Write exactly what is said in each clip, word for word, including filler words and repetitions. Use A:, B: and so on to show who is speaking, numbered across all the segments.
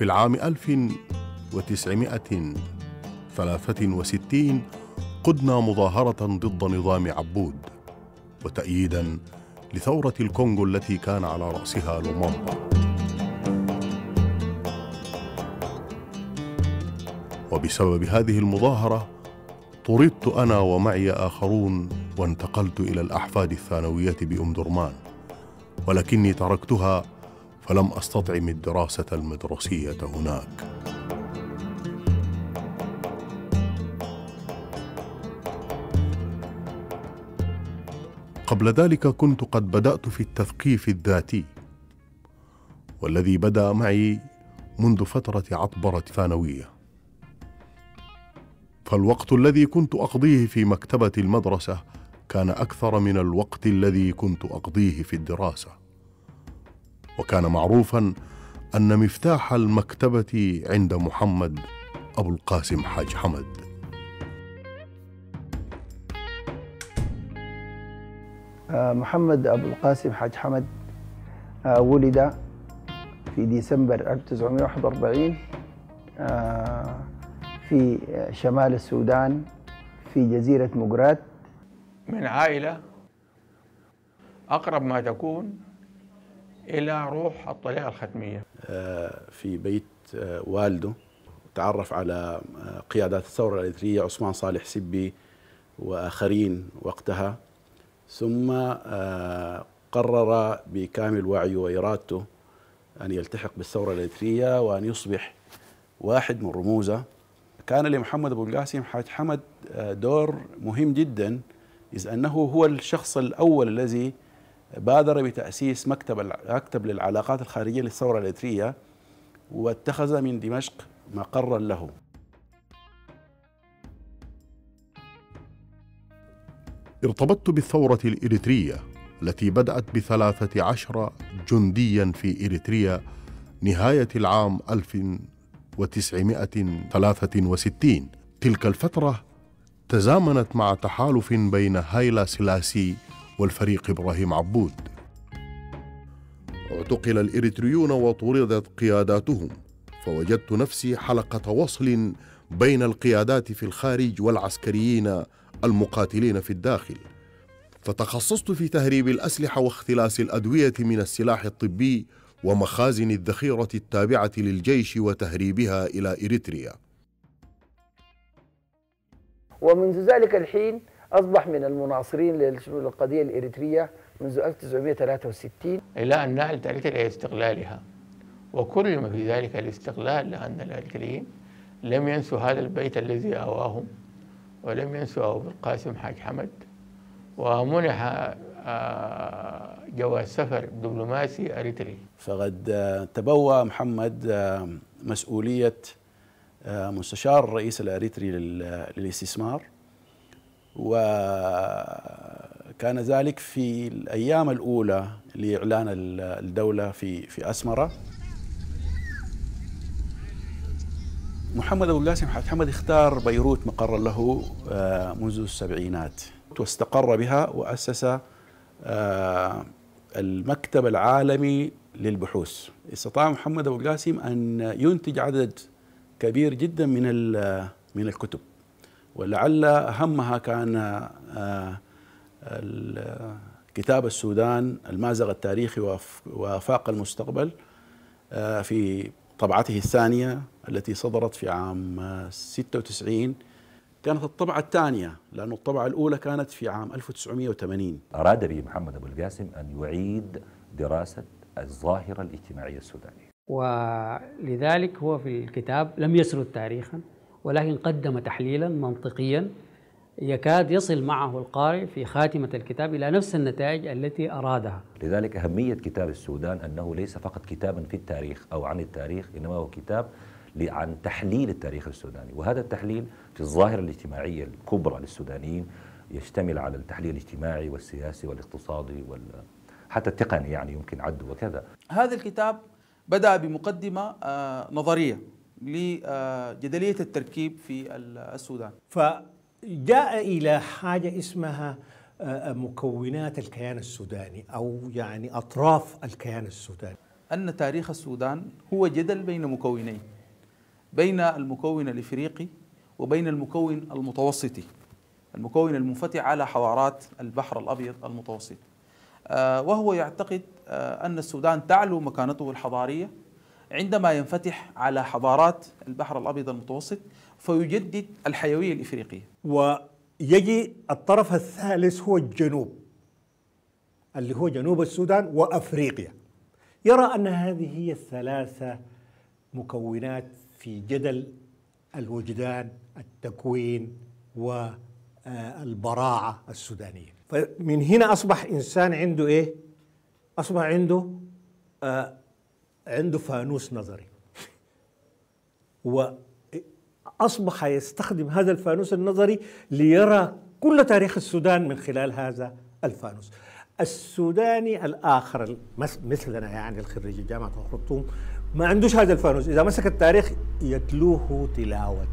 A: وفي العام ألف وتسعمائة وثلاثة وستين قدنا مظاهرة ضد نظام عبود وتأييداً لثورة الكونغو التي كان على رأسها لومومبا. وبسبب هذه المظاهرة طردت أنا ومعي آخرون وانتقلت إلى الأحفاد الثانوية بأم درمان، ولكني تركتها فلم أستطعم الدراسة المدرسية هناك. قبل ذلك كنت قد بدأت في التثقيف الذاتي، والذي بدأ معي منذ فترة عطبرة ثانوية. فالوقت الذي كنت أقضيه في مكتبة المدرسة كان أكثر من الوقت الذي كنت أقضيه في الدراسة. وكان معروفاً أن مفتاح المكتبة عند محمد أبو القاسم حاج حمد.
B: محمد أبو القاسم حاج حمد ولد في ديسمبر ألف وتسعمائة وواحد وأربعين في شمال السودان في جزيرة مقرات،
C: من عائلة أقرب ما تكون إلى روح الطريقة الختمية.
D: في بيت والده تعرف على قيادات الثورة الإريترية عثمان صالح سبي وآخرين وقتها، ثم قرر بكامل وعيه وإرادته أن يلتحق بالثورة الإريترية وأن يصبح واحد من رموزها. كان لمحمد أبو القاسم حاج حمد دور مهم جدا، إذ أنه هو الشخص الأول الذي بادر بتأسيس مكتب مكتب للعلاقات الخارجية للثورة الإريترية، واتخذ من دمشق مقرا له.
A: ارتبطت بالثورة الإريترية التي بدأت بثلاثة عشر جنديا في إريتريا نهاية العام ألف وتسعمائة وثلاثة وستين. تلك الفترة تزامنت مع تحالف بين هايلا سلاسي والفريق إبراهيم عبود. اعتقل الإريتريون وطردت قياداتهم، فوجدت نفسي حلقة وصل بين القيادات في الخارج والعسكريين المقاتلين في الداخل. فتخصصت في تهريب الأسلحة واختلاس الأدوية من السلاح الطبي ومخازن الذخيرة التابعة للجيش وتهريبها إلى إريتريا.
B: ومنذ ذلك الحين أصبح من المناصرين للقضية الإريترية منذ ألف وتسعمائة وثلاثة وستين
C: إلى أن نالت إريتريا استقلالها، وكل ما في ذلك الاستقلال، لأن الإريتريين لم ينسوا هذا البيت الذي آواهم، ولم ينسوا أبو القاسم حاج حمد، ومنح جواز سفر دبلوماسي أريتري.
D: فقد تبوى محمد مسؤولية مستشار الرئيس الأريتري للاستثمار، وكان ذلك في الأيام الأولى لإعلان الدولة في في أسمرة. محمد أبو القاسم حاج حمد اختار بيروت مقرا له منذ السبعينات، واستقر بها وأسس المكتب العالمي للبحوث. استطاع محمد أبو القاسم أن ينتج عدد كبير جدا من من الكتب، ولعل أهمها كان كتاب السودان المازق التاريخي وآفاق المستقبل في طبعته الثانية التي صدرت في عام ستة وتسعين. كانت الطبعة الثانية، لأن الطبعة الأولى كانت في عام ألف وتسعمائة وثمانين.
E: أراد به محمد أبو القاسم أن يعيد دراسة الظاهرة الاجتماعية السودانية،
F: ولذلك هو في الكتاب لم يسرد تاريخا، ولكن قدم تحليلا منطقيا يكاد يصل معه القارئ في خاتمة الكتاب إلى نفس النتائج التي أرادها.
E: لذلك أهمية كتاب السودان أنه ليس فقط كتابا في التاريخ أو عن التاريخ، إنما هو كتاب عن تحليل التاريخ السوداني، وهذا التحليل في الظاهرة الاجتماعية الكبرى للسودانيين يشتمل على التحليل الاجتماعي والسياسي والاقتصادي وال حتى التقني، يعني يمكن عده وكذا.
G: هذا الكتاب بدأ بمقدمة نظرية لجدلية التركيب في السودان،
H: فجاء إلى حاجة اسمها مكونات الكيان السوداني، أو يعني أطراف الكيان السوداني.
G: أن تاريخ السودان هو جدل بين مكونين، بين المكون الإفريقي وبين المكون المتوسطي، المكون المنفتح على حضارات البحر الأبيض المتوسط. وهو يعتقد أن السودان تعلو مكانته الحضارية عندما ينفتح على حضارات البحر الأبيض المتوسط فيجدد الحيوية الإفريقية.
H: ويجي الطرف الثالث هو الجنوب اللي هو جنوب السودان وأفريقيا، يرى أن هذه هي الثلاثة مكونات في جدل الوجدان، التكوين والبراعة السودانية. فمن هنا أصبح إنسان عنده إيه؟ أصبح عنده آه عنده فانوس نظري، وأصبح يستخدم هذا الفانوس النظري ليرى كل تاريخ السودان من خلال هذا الفانوس. السوداني الآخر مثلنا يعني الخريج جامعة الخرطوم ما عندوش هذا الفانوس، إذا مسك التاريخ يتلوه تلاوة.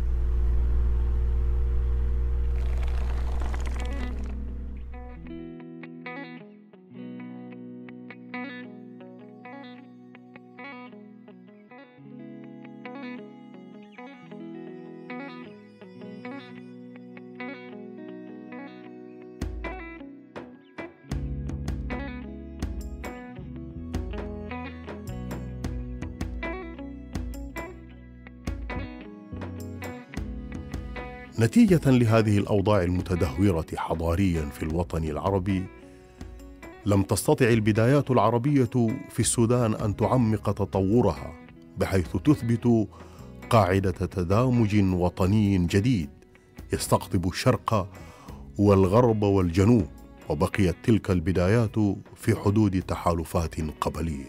A: نتيجة لهذه الأوضاع المتدهورة حضاريا في الوطن العربي، لم تستطع البدايات العربية في السودان أن تعمق تطورها بحيث تثبت قاعدة تدامج وطني جديد يستقطب الشرق والغرب والجنوب، وبقيت تلك البدايات في حدود تحالفات قبلية.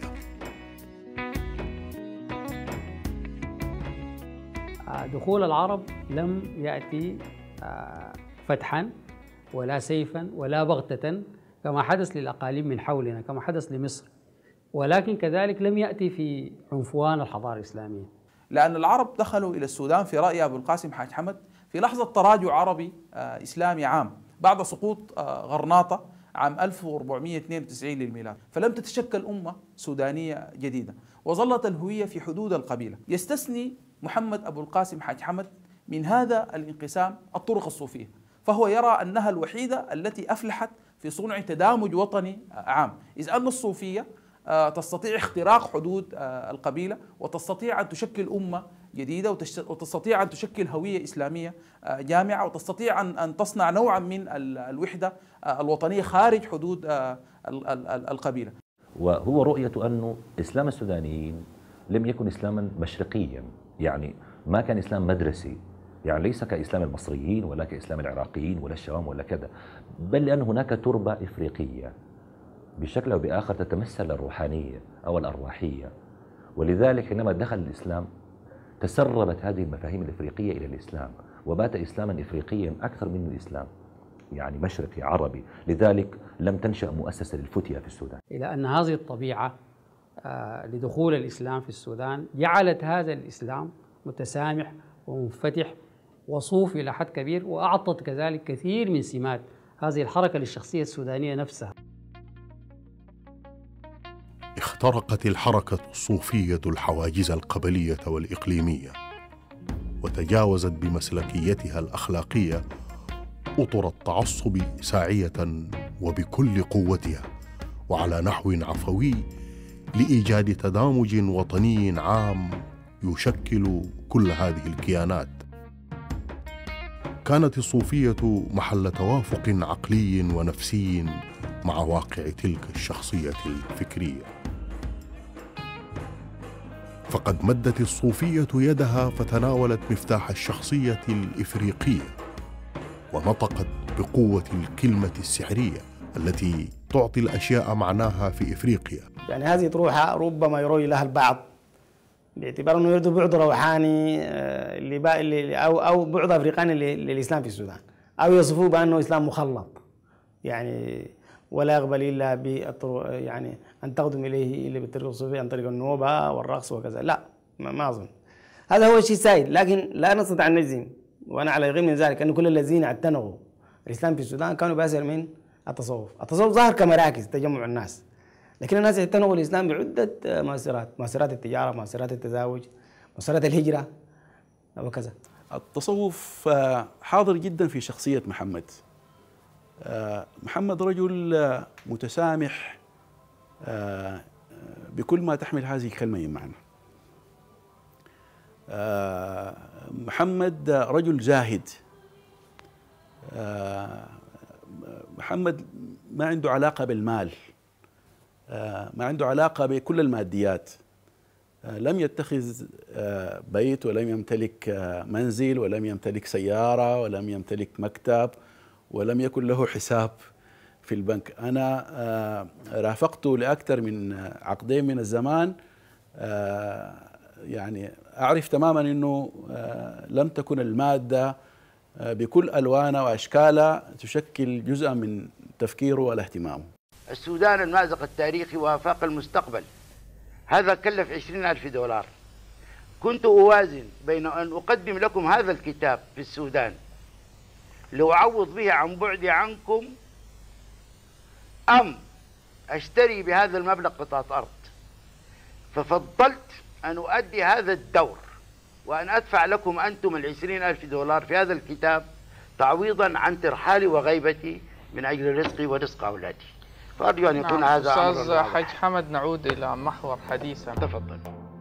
F: دخول العرب لم يأتي فتحا ولا سيفا ولا بغتة كما حدث للأقاليم من حولنا، كما حدث لمصر، ولكن كذلك لم يأتي في عنفوان الحضارة الإسلامية.
G: لأن العرب دخلوا إلى السودان في رأي أبو القاسم حاج حمد في لحظة تراجع عربي إسلامي عام بعد سقوط غرناطة عام ألف وأربعمئة واثنين وتسعين للميلاد، فلم تتشكل أمة سودانية جديدة وظلت الهوية في حدود القبيلة. يستثني محمد أبو القاسم حاج حمد من هذا الانقسام الطرق الصوفية، فهو يرى أنها الوحيدة التي أفلحت في صنع تدامج وطني عام، إذ أن الصوفية تستطيع اختراق حدود القبيلة وتستطيع أن تشكل أمة جديدة وتستطيع أن تشكل هوية إسلامية جامعة وتستطيع أن تصنع نوعا من الوحدة الوطنية خارج حدود القبيلة.
E: وهو رؤية أنه إسلام السودانيين لم يكن إسلاما مشرقيا، يعني ما كان إسلام مدرسي، يعني ليس كإسلام المصريين ولا كإسلام العراقيين ولا الشام ولا كذا، بل لأن هناك تربة إفريقية بشكل أو بآخر تتمثل الروحانية أو الأرواحية، ولذلك حينما دخل الإسلام تسربت هذه المفاهيم الإفريقية إلى الإسلام وبات إسلاما إفريقيا أكثر من الإسلام يعني مشرقي عربي، لذلك لم تنشأ مؤسسة للفتية في السودان.
F: إلى أن هذه الطبيعة آه لدخول الإسلام في السودان جعلت هذا الإسلام متسامح ومنفتح وصوفي إلى حد كبير، وأعطت كذلك كثير من سمات هذه الحركة للشخصية السودانية نفسها.
A: اخترقت الحركة الصوفية الحواجز القبلية والإقليمية، وتجاوزت بمسلكيتها الأخلاقية أطر التعصب ساعية وبكل قوتها وعلى نحو عفوي لإيجاد تدامج وطني عام يشكل كل هذه الكيانات. كانت الصوفية محل توافق عقلي ونفسي مع واقع تلك الشخصية الفكرية، فقد مدت الصوفية يدها فتناولت مفتاح الشخصية الإفريقية ونطقت بقوة الكلمة السحرية التي تعطي الأشياء معناها في إفريقيا.
I: يعني هذه طروحة ربما يروي لها البعض باعتبار أنه يريد بعد روحاني اللي أو أو بعد أفريقاني للإسلام في السودان، أو يصفوه بأنه إسلام مخلط، يعني ولا يقبل إلا بالطرق، يعني أن تقدم إليه إلا بالطريق الصوفي عن طريق النوبة والرقص وكذا، لا ما أظن هذا هو الشيء السائد. لكن لا نستطيع أن نجزم، وأنا على يقين من ذلك أن كل الذين اعتنقوا الإسلام في السودان كانوا بأسر من التصوف. التصوف ظهر كمراكز تجمع الناس، لكن الناس اعتنقوا الإسلام بعدة مؤثرات، مؤثرات التجارة، مؤثرات التزاوج، مؤثرات الهجرة وكذا.
D: التصوف حاضر جدا في شخصية محمد. محمد رجل متسامح بكل ما تحمل هذه الكلمة من معنى. محمد رجل زاهد. محمد ما عنده علاقة بالمال، ما عنده علاقة بكل الماديات. لم يتخذ بيت ولم يمتلك منزل ولم يمتلك سيارة ولم يمتلك مكتب ولم يكن له حساب في البنك. أنا رافقته لأكثر من عقدين من الزمان، يعني أعرف تماما أنه لم تكن المادة بكل ألوانها وأشكالها تشكل جزءا من تفكيره والاهتمامه.
J: السودان المأزق التاريخي وآفاق المستقبل، هذا كلف عشرين ألف دولار. كنت أوازن بين أن أقدم لكم هذا الكتاب في السودان لأعوض به عن بعدي عنكم، أم أشتري بهذا المبلغ قطعة أرض. ففضلت أن أؤدي هذا الدور وأن أدفع لكم أنتم العشرين ألف دولار في هذا الكتاب تعويضا عن ترحالي وغيبتي من أجل رزقي ورزق أولادي. فأرجو أن يكون
K: نعم.
J: هذا أمر.
K: أستاذ حاج حمد، نعود إلى محور حديثنا.
J: تفضل.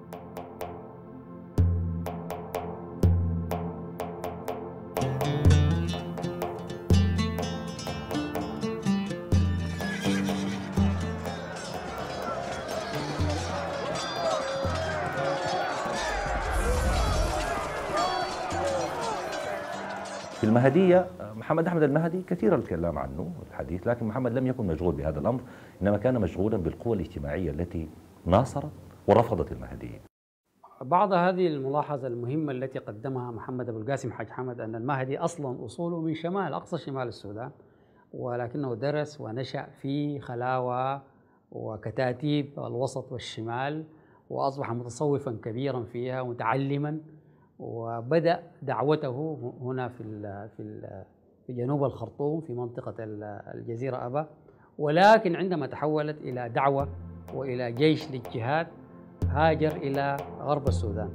E: في المهدية محمد أحمد المهدي كثير الكلام عنه والحديث، لكن محمد لم يكن مشغول بهذا الأمر، إنما كان مشغولا بالقوى الاجتماعية التي ناصرت ورفضت المهديين.
F: بعض هذه الملاحظة المهمة التي قدمها محمد أبو القاسم حاج حمد أن المهدي أصلا أصوله من شمال أقصى شمال السودان، ولكنه درس ونشأ في خلاوة وكتاتيب الوسط والشمال، وأصبح متصوفا كبيرا فيها متعلما، وبدأ دعوته هنا في في في جنوب الخرطوم في منطقة الجزيرة أبا، ولكن عندما تحولت إلى دعوة وإلى جيش للجهاد هاجر إلى غرب السودان.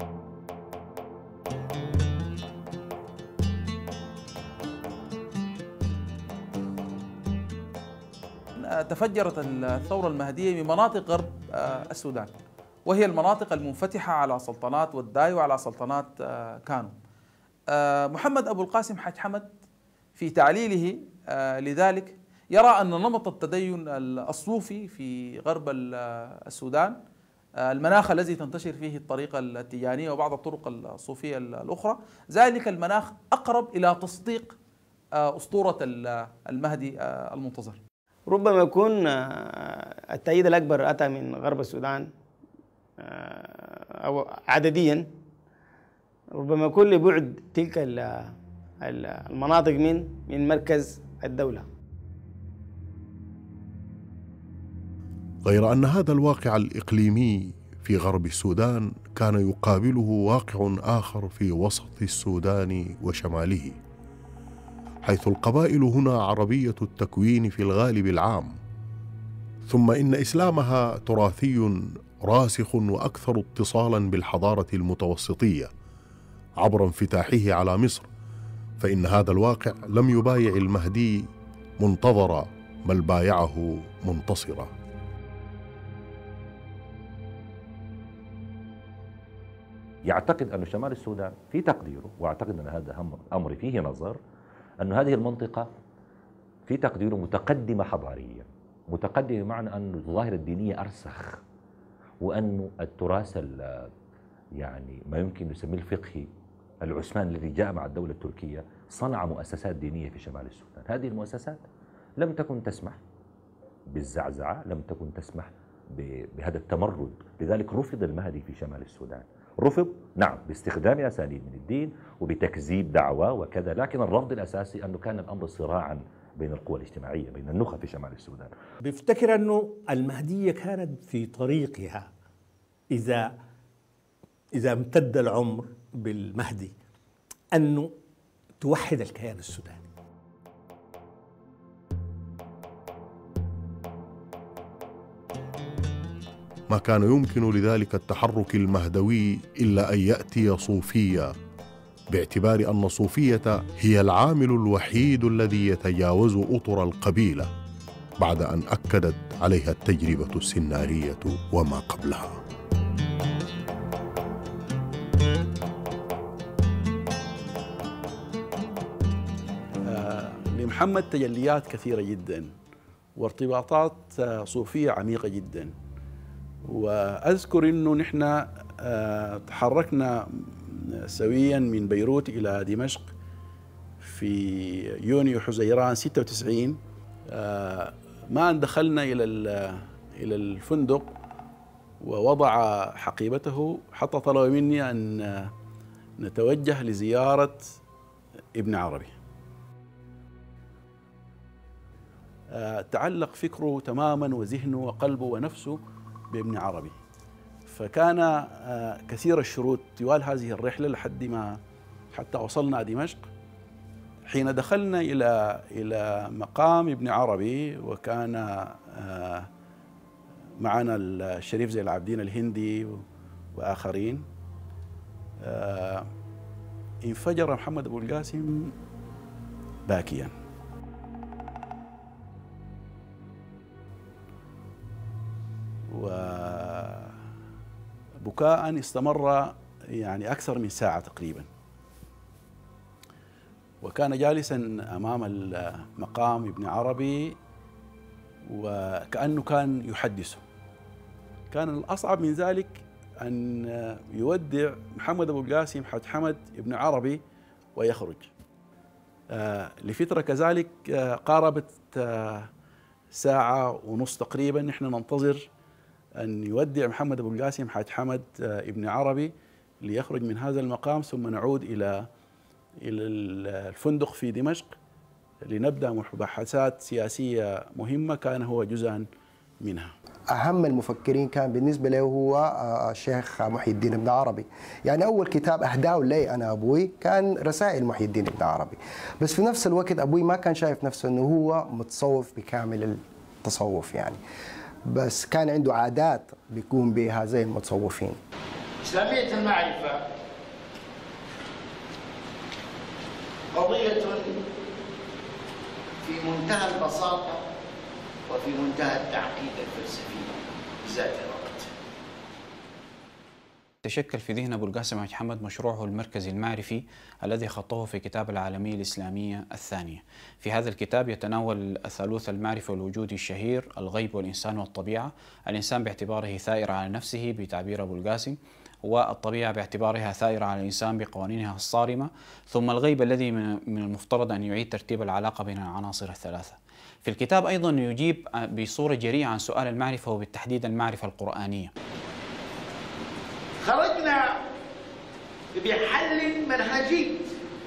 G: تفجرت الثورة المهدية من مناطق غرب السودان، وهي المناطق المنفتحة على سلطنات وداي وعلى سلطنات كانو. محمد أبو القاسم حاج حمد في تعليله لذلك يرى أن نمط التدين الصوفي في غرب السودان، المناخ الذي تنتشر فيه الطريقة التيجانية وبعض الطرق الصوفية الأخرى، ذلك المناخ أقرب إلى تصديق أسطورة المهدي المنتظر.
I: ربما يكون التأييد الأكبر أتى من غرب السودان أو عدديا، ربما يكون لبعد تلك المناطق من من مركز الدولة.
A: غير أن هذا الواقع الإقليمي في غرب السودان كان يقابله واقع آخر في وسط السودان وشماله، حيث القبائل هنا عربية التكوين في الغالب العام، ثم إن إسلامها تراثي راسخ وأكثر اتصالا بالحضارة المتوسطية عبر انفتاحه على مصر، فإن هذا الواقع لم يبايع المهدي منتظرا بل بايعه منتصرا.
E: يعتقد أن شمال السودان في تقديره، واعتقد أن هذا أمر فيه نظر، أن هذه المنطقة في تقديره متقدمة حضاريا، متقدمة بمعنى أن الظاهرة الدينية أرسخ، وأن التراث يعني ما يمكن نسميه الفقهي العثماني الذي جاء مع الدولة التركية صنع مؤسسات دينية في شمال السودان. هذه المؤسسات لم تكن تسمح بالزعزعة، لم تكن تسمح بهذا التمرد، لذلك رفض المهدي في شمال السودان. رفض نعم باستخدام أساليب من الدين وبتكذيب دعوة وكذا، لكن الرفض الأساسي أنه كان الأمر صراعا بين القوى الاجتماعية، بين النخب في شمال السودان.
H: بيفتكر أنه المهدية كانت في طريقها إذا إذا امتد العمر بالمهدي أنه توحد الكيان السوداني.
A: ما كان يمكن لذلك التحرك المهدوي إلا أن يأتي صوفيا، باعتبار أن الصوفية هي العامل الوحيد الذي يتجاوز أطر القبيلة، بعد أن أكدت عليها التجربة السنارية وما قبلها.
D: آه لمحمد تجليات كثيرة جدا وارتباطات صوفية عميقة جدا. وأذكر أنه نحن آه تحركنا سويا من بيروت إلى دمشق في يونيو حزيران ستة وتسعين. آه ما أن دخلنا إلى إلى الفندق ووضع حقيبته حتى طلب مني أن نتوجه لزيارة ابن عربي. آه تعلق فكره تماما وذهنه وقلبه ونفسه بابن عربي، فكان آه كثير الشروط طوال هذه الرحلة لحد ما حتى وصلنا دمشق. حين دخلنا إلى إلى مقام ابن عربي وكان آه معنا الشريف زين العابدين الهندي وآخرين، آه انفجر محمد أبو القاسم باكيا. وبكاء استمر يعني أكثر من ساعة تقريبا، وكان جالسا أمام المقام ابن عربي وكأنه كان يحدثه. كان الأصعب من ذلك أن يودع محمد أبو القاسم حاج حمد ابن عربي ويخرج. آه لفترة كذلك آه قاربت آه ساعة ونص تقريبا نحن ننتظر أن يودع محمد أبو القاسم حاج حمد آه ابن عربي ليخرج من هذا المقام، ثم نعود إلى إلى الفندق في دمشق لنبدأ مباحثات سياسية مهمة كان هو جزءا منها.
L: أهم المفكرين كان بالنسبة له هو الشيخ محي الدين بن عربي. يعني أول كتاب أهداه لي أنا أبوي كان رسائل محي الدين بن عربي، بس في نفس الوقت أبوي ما كان شايف نفسه أنه هو متصوف بكامل التصوف يعني، بس كان عنده عادات بيقوم بها زي المتصوفين.
J: إسلامية المعرفة قضية في منتهى البساطة وفي منتهى التعقيد الفلسفي بذات الوقت.
M: تشكل في ذهن أبو القاسم حاج حمد مشروعه المركزي المعرفي الذي خطه في كتاب العالمية الإسلامية الثانية. في هذا الكتاب يتناول الثالوث المعرفي والوجودي الشهير: الغيب والإنسان والطبيعة. الإنسان باعتباره ثائر على نفسه بتعبير أبو القاسم، والطبيعة باعتبارها ثائرة على الإنسان بقوانينها الصارمة، ثم الغيب الذي من المفترض أن يعيد ترتيب العلاقة بين العناصر الثلاثة. في الكتاب أيضا يجيب بصورة جريئة عن سؤال المعرفة وبالتحديد المعرفة القرآنية.
J: خرجنا بحل منهجي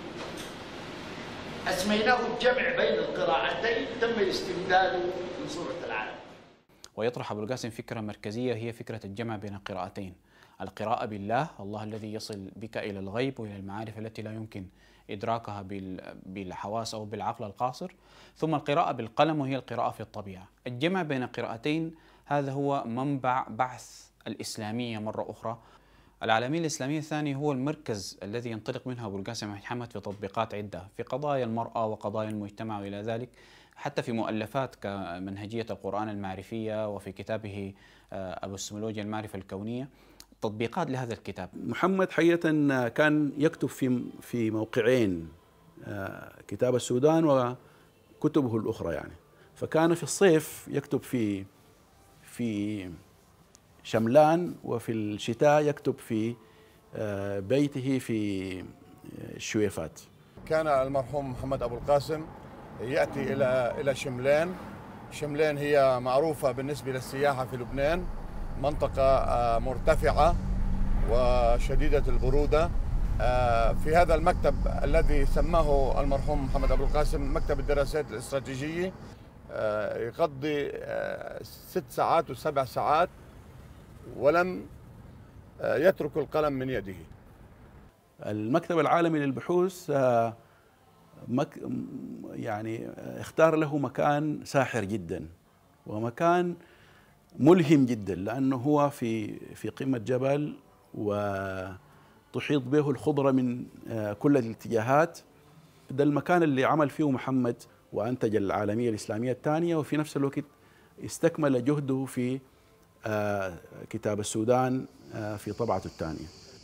J: أسميناه الجمع بين القراءتين، تم الاستمداد من صورة العالم.
M: ويطرح أبو القاسم فكرة مركزية هي فكرة الجمع بين القراءتين: القراءة بالله، الله الذي يصل بك إلى الغيب وإلى المعارف التي لا يمكن إدراكها بالحواس أو بالعقل القاصر، ثم القراءة بالقلم وهي القراءة في الطبيعة. الجمع بين القراءتين هذا هو منبع بعث الإسلامية مرة أخرى. العالمية الإسلامية الثانية هو المركز الذي ينطلق منها أبو القاسم حاج حمد في تطبيقات عدة في قضايا المرأة وقضايا المجتمع وإلى ذلك، حتى في مؤلفات كمنهجية القرآن المعرفية وفي كتابه أبو السمولوجيا المعرفة الكونية تطبيقات لهذا الكتاب.
D: محمد حقيقة كان يكتب في في موقعين، كتاب السودان وكتبه الأخرى يعني. فكان في الصيف يكتب في في شملان، وفي الشتاء يكتب في بيته في الشويفات.
N: كان المرحوم محمد أبو القاسم يأتي إلى إلى شملان. شملان هي معروفة بالنسبة للسياحة في لبنان، منطقة مرتفعة وشديدة البرودة. في هذا المكتب الذي سماه المرحوم محمد أبو القاسم مكتب الدراسات الاستراتيجية يقضي ست ساعات وسبع ساعات ولم يترك القلم من يده.
D: المكتب العالمي للبحوث مك يعني اختار له مكان ساحر جدا، ومكان ملهم جدا، لأنه هو في في قمة جبل وتحيط به الخضرة من كل الاتجاهات. ده المكان اللي عمل فيه محمد وأنتج العالمية الإسلامية الثانية، وفي نفس الوقت استكمل جهده في كتاب السودان في طبعته الثانية.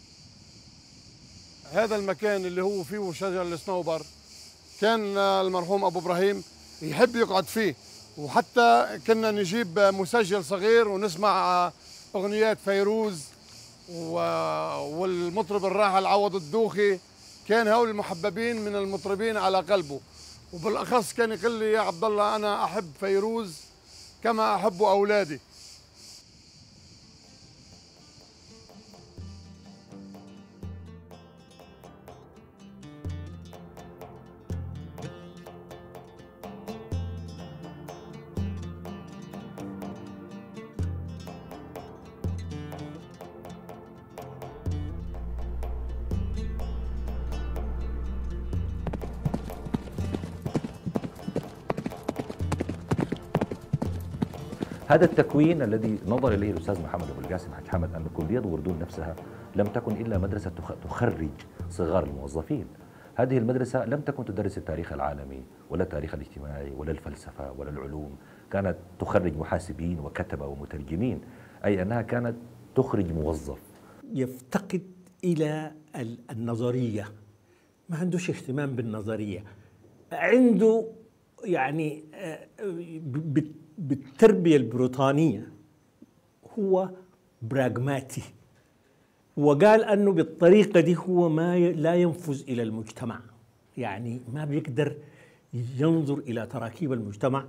N: هذا المكان اللي هو فيه شجر الصنوبر كان المرحوم أبو إبراهيم يحب يقعد فيه، وحتى كنا نجيب مسجل صغير ونسمع أغنيات فيروز والمطرب الراحل عوض الدوخي، كان هؤلاء المحببين من المطربين على قلبه، وبالأخص كان يقول لي يا عبد الله أنا أحب فيروز كما أحب أولادي.
E: هذا التكوين الذي نظر اليه الاستاذ محمد ابو القاسم حاج حمد، ان كليه وردون نفسها لم تكن الا مدرسه تخرج صغار الموظفين. هذه المدرسه لم تكن تدرس التاريخ العالمي ولا التاريخ الاجتماعي ولا الفلسفه ولا العلوم، كانت تخرج محاسبين وكتبه ومترجمين، اي انها كانت تخرج موظف.
H: يفتقد الى النظريه، ما عندوش اهتمام بالنظريه، عنده يعني بالتربية البريطانية هو براغماتي، وقال أنه بالطريقة دي هو ما لا ينفذ إلى المجتمع، يعني ما بيقدر ينظر إلى تراكيب المجتمع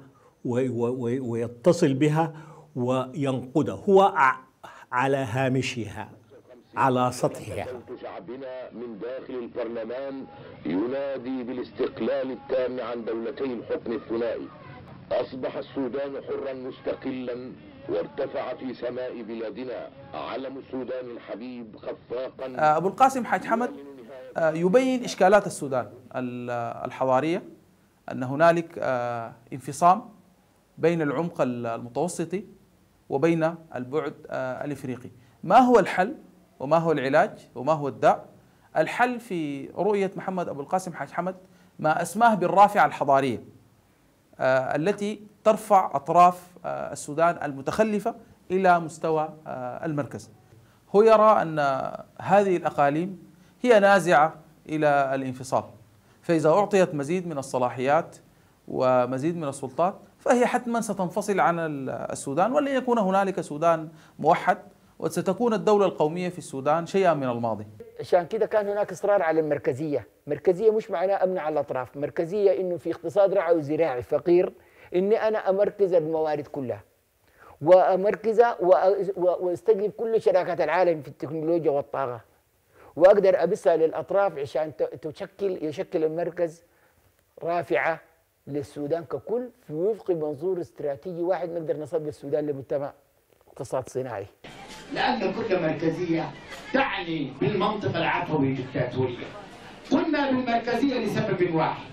H: ويتصل بها وينقدها، هو على هامشها على سطحها.
O: صوت شعبنا من داخل البرلمان ينادي بالاستقلال التام عن دولتي الحكم الثنائي. أصبح السودان حرا مستقلا، وارتفع في سماء بلادنا علم السودان الحبيب خفاقا.
G: أبو القاسم حاج حمد يبين إشكالات السودان الحضارية، أن هنالك انفصام بين العمق المتوسطي وبين البعد الإفريقي. ما هو الحل وما هو العلاج وما هو الداء؟ الحل في رؤية محمد أبو القاسم حاج حمد ما أسماه بالرافعة الحضارية آه التي ترفع أطراف آه السودان المتخلفة إلى مستوى آه المركز. هو يرى أن هذه الأقاليم هي نازعة إلى الانفصال، فإذا أعطيت مزيد من الصلاحيات ومزيد من السلطات فهي حتما ستنفصل عن السودان، ولن يكون هنالك سودان موحد، وستكون الدولة القومية في السودان شيئا من الماضي.
P: عشان كده كان هناك إصرار على المركزية. مركزية مش معناها أمن على الأطراف، مركزية إنه في اقتصاد رعوي زراعي فقير إني أنا أمركز الموارد كلها وأمركزها واستجلب كل شراكات العالم في التكنولوجيا والطاقة، وأقدر أبثها للأطراف عشان تشكل يشكل المركز رافعة للسودان ككل في وفق منظور استراتيجي واحد نقدر نصل السودان لمجتمع اقتصاد صناعي.
Q: لأن كل مركزية تعني بالمنطق العفوي الدكتاتورية. قلنا بالمركزية لسبب واحد،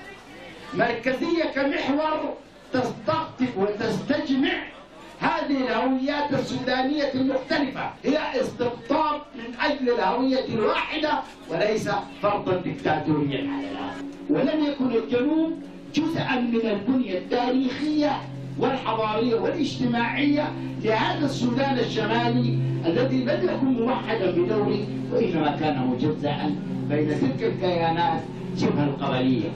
Q: مركزية كمحور تستقطب وتستجمع هذه الهويات السودانية المختلفة، هي استقطاب من أجل الهوية الواحدة وليس فرضا دكتاتوريا على الآخر. ولم يكن الجنوب جزءا من البنية التاريخية والحضارية والاجتماعية لهذا السودان الشمالي الذي لم يكن موحدا بدوره، وإنما كان مجزأا بين تلك الكيانات شبه القبلية.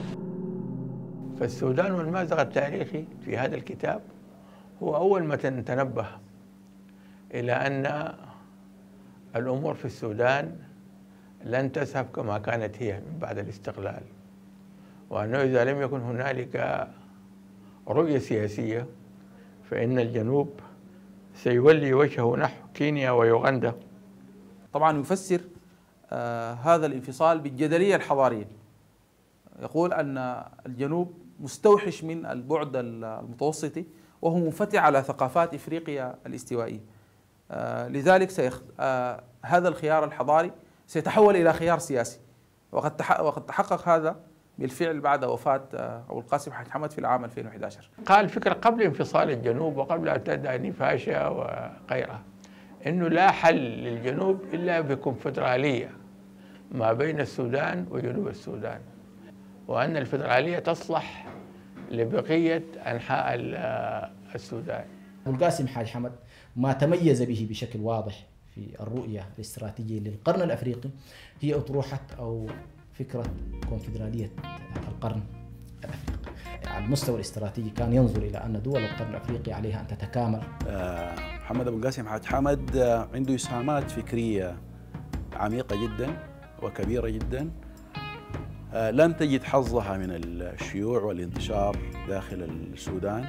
C: فالسودان والمأزق التاريخي في هذا الكتاب هو أول ما تنبه إلى أن الأمور في السودان لن تذهب كما كانت هي من بعد الاستقلال، وأنه إذا لم يكن هنالك رؤية سياسية فإن الجنوب سيولي وجهه نحو كينيا ويوغندا.
G: طبعا يفسر آه هذا الانفصال بالجدلية الحضارية، يقول أن الجنوب مستوحش من البعد المتوسطي وهو منفتح على ثقافات إفريقيا الاستوائية، آه لذلك سيخ... آه هذا الخيار الحضاري سيتحول إلى خيار سياسي، وقد تح... وقد تحقق هذا بالفعل بعد وفاة أبو القاسم حاج حمد في العام ألفين وأحد عشر.
C: قال فكرة قبل انفصال الجنوب وقبل أن تبدأ نفاشا وغيرها إنه لا حل للجنوب إلا بكونفدرالية ما بين السودان وجنوب السودان، وأن الفدرالية تصلح لبقية أنحاء السودان.
R: أبو القاسم حاج حمد ما تميز به بشكل واضح في الرؤية الاستراتيجية للقرن الأفريقي هي أطروحة أو فكرة كونفدرالية القرن الأفريقي. على المستوى الاستراتيجي كان ينظر إلى أن دول القرن الأفريقي عليها أن تتكامل.
D: محمد أبو القاسم حاج حمد عنده إسهامات فكرية عميقة جدا وكبيرة جدا لم تجد حظها من الشيوع والانتشار داخل السودان،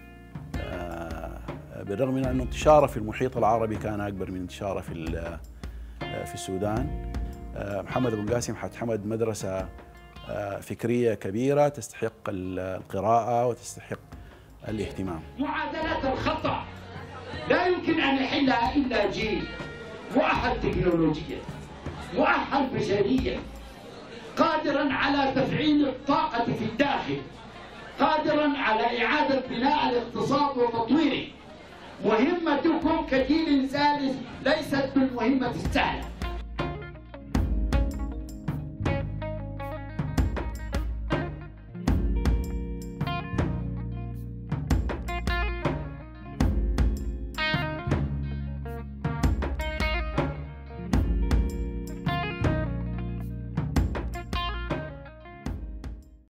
D: بالرغم من أن انتشاره في المحيط العربي كان أكبر من انتشاره في في السودان. محمد أبو القاسم حاج حمد مدرسة فكرية كبيرة تستحق القراءة وتستحق الاهتمام.
Q: معادلة الخطأ لا يمكن أن يحلها إلا جيل مؤهل تكنولوجيا، مؤهل بشريا، قادرا على تفعيل الطاقة في الداخل، قادرا على إعادة بناء الاقتصاد وتطويره. مهمتكم كجيل ثالث ليست بالمهمة السهلة.